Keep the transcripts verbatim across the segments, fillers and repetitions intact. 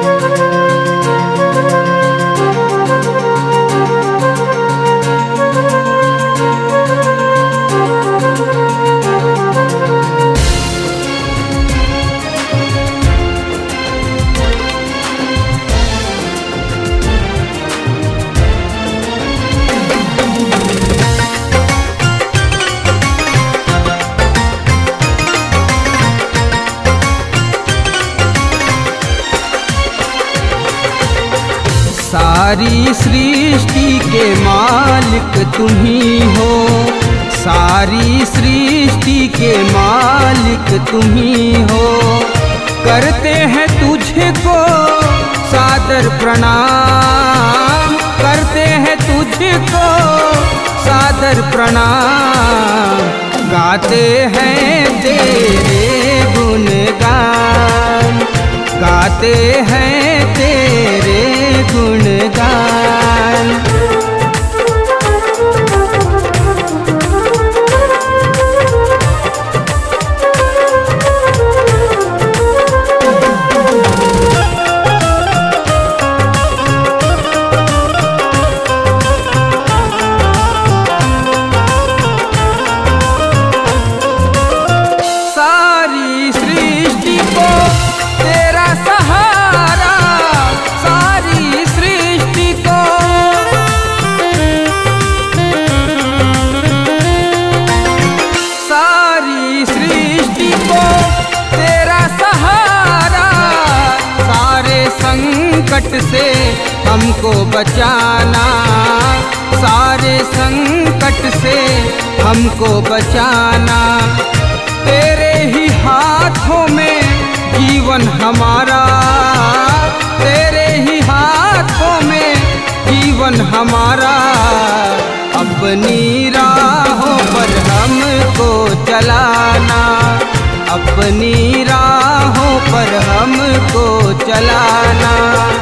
सारी सृष्टि के मालिक तुम ही हो, सारी सृष्टि के मालिक तुम ही हो। करते हैं तुझको सादर प्रणाम, करते हैं तुझको सादर प्रणाम। गाते हैं तेरे गुणगान, गाते हैं तेरे गुणगान। सारी सृष्टि को तेरा सहारा, सारी सृष्टि को सारी सृष्टि को तेरा सहारा। सारे संकट से हमको बचाना, सारे संकट से हमको बचाना। तेरे ही हाथों में जीवन हमारा, तेरे ही हाथों में जीवन हमारा। अपनी राहों पर हमको चलाना, अपनी राहों पर हमको चलाना।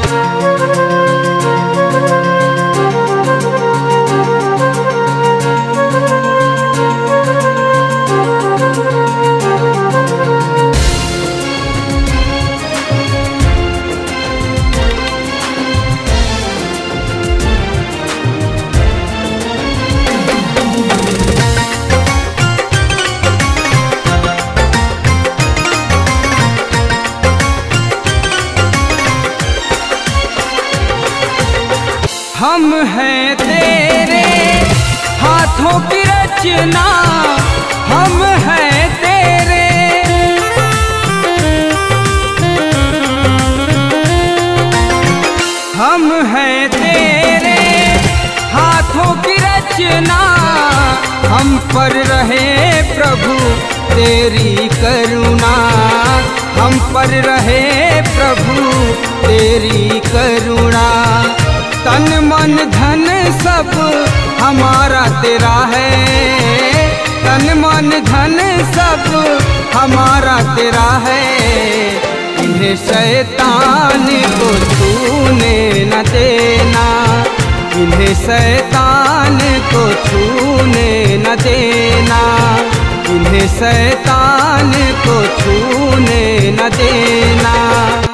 हम हैं तेरे हाथों की रचना, हम हैं तेरे, हम हैं तेरे हाथों की रचना। हम पर रहे प्रभु तेरी करुणा, हम पर रहे प्रभु तेरी करुणा। तन मन धन सब हमारा तेरा है, तन मन धन सब हमारा तेरा है। इन्हें शैतान को छूने न देना, इन्हें शैतान को छूने न देना, इन्हें शैतान को छूने न देना।